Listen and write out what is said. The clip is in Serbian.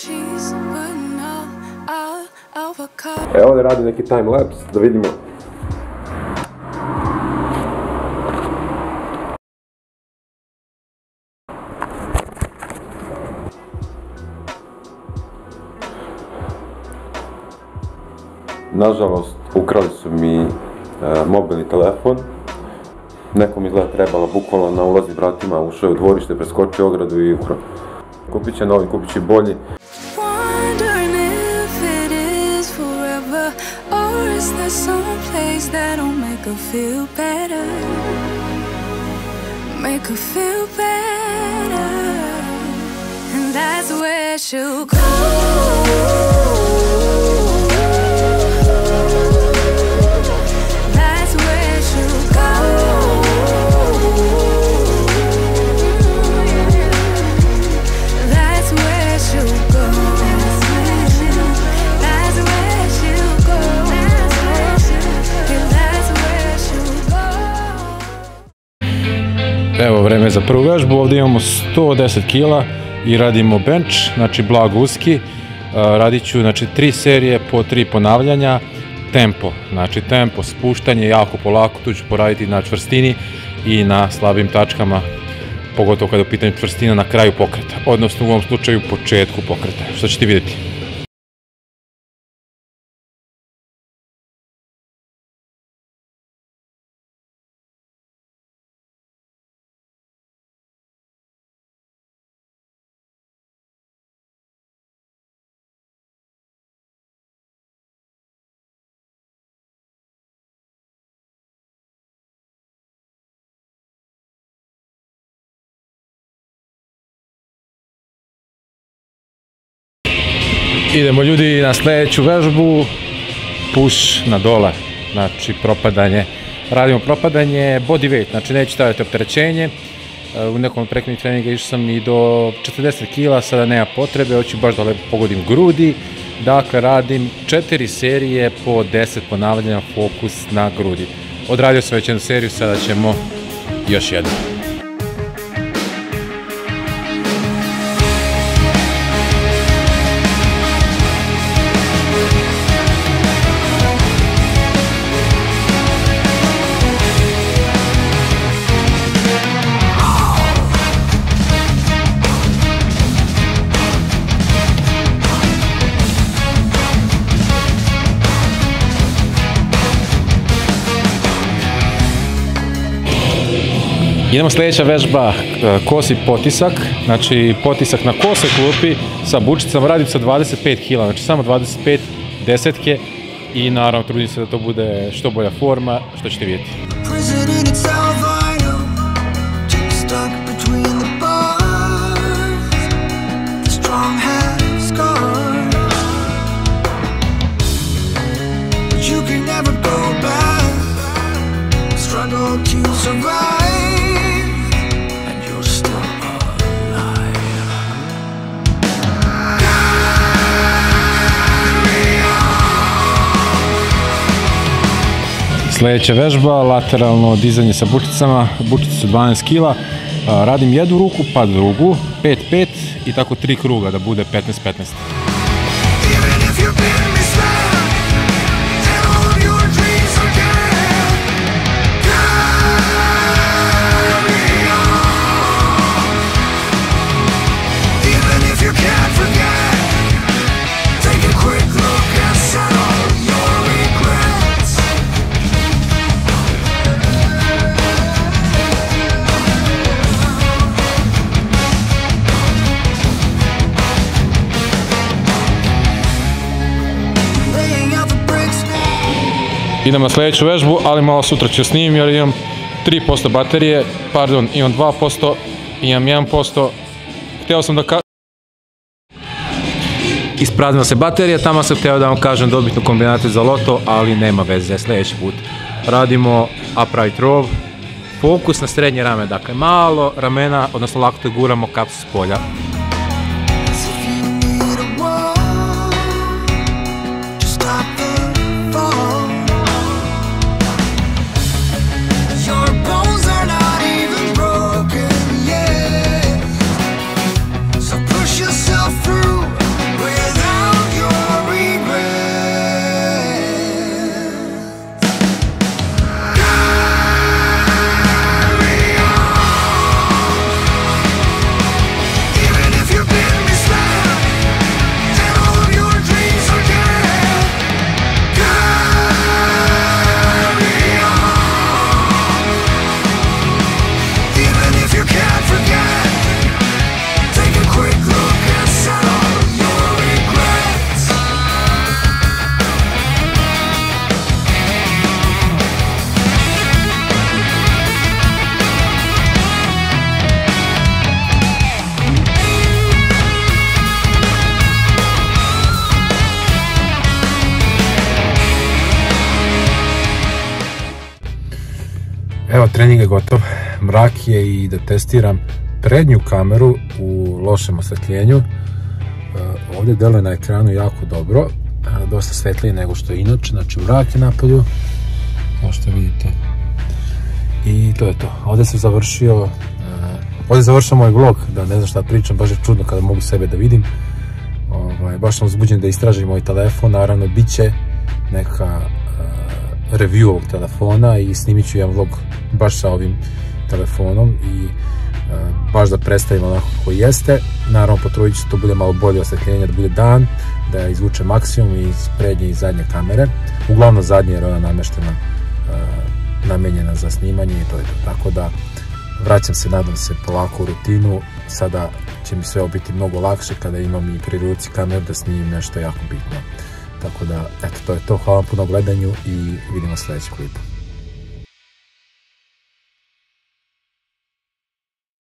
Evo ovdje radi neki time-lapse, da vidimo. Nažalost, ukrali su mi mobilni telefon. Nekom izgleda trebala bukvalno na ulazi vratima, ušao je u dvorište, preskočio ogradu i ukrao. Kupit će novi, kupit će bolji. Evo vreme za prvu vežbu, ovdje imamo 110 kila i radimo bench, znači blag uski. Radit ću 3 serije po 3 ponavljanja, tempo, znači tempo, spuštanje jako polako, tu ću poraditi na čvrstini i na slabim tačkama, pogotovo kada je u pitanju čvrstina na kraju pokreta, odnosno u ovom slučaju početku pokreta, što ćete vidjeti. Idemo ljudi na sljedeću vežbu, push na dole, znači propadanje. Radimo propadanje body weight, znači neću staviti opterećenje. U nekom prehodnih treninga išao sam i do 40 kila, sada nema potrebe, hoću baš da pogodim grudi. Dakle, radim 4 serije po 10 ponavljanja, fokus na grudi. Odradio sam već jednu seriju, sada ćemo još jednu. Idemo sljedeća vežba, kosi potisak, znači potisak na kose klupi sa bučicama, radim sa 25 kila, znači samo 25 desetke i naravno trudim se da to bude što bolja forma, što ćete vidjeti. Sljedeća vežba, lateralno dizanje sa bučicama, bučice su 12 kila, radim jednu ruku pa drugu, 5-5 i tako 3 kruga da bude 15-15. Idem na sljedeću vežbu, ali malo sutra ću snimim jer imam 3% baterije, pardon, imam 2%, imam 1%. Htio sam da ispraznila se baterija, tamo sam htio da vam kažem dobitnu kombinaciju za loto, ali nema veze, sljedeći put. Radimo upright row, fokus na srednje rame, dakle malo ramena, odnosno lakte guramo kapsu s polja. Evo, trening je gotov, mrak je i da testiram prednju kameru u lošem osvetljenju. Ovdje deluje na ekranu jako dobro, dosta svetlije nego što je inače, znači mrak je napolju, kao što vidite. I to je to, ovdje sam završio, moj vlog, da ne znam šta pričam, baš je čudno kada mogu sebe da vidim. Baš sam uzbuđen da istražim moj telefon, naravno bit će neka review ovog telefona i snimit ću jedan vlog baš sa ovim telefonom i baš da predstavim onako koji jeste. Naravno potrudit ću se to bude malo bolje osvetljenje, da bude dan, da izvuče maksimum iz prednje i zadnje kamere. Uglavnom zadnje jer ona nameštena, namenjena za snimanje i to je to. Tako da vraćam se, nadam se, polako u rutinu. Sada će mi sve biti mnogo lakše kada imam i pri ruci kameru da snimim nešto jako bitno. Tako da, eto, to je to. Hvala vam puno gledanju i vidimo sljedeći klip.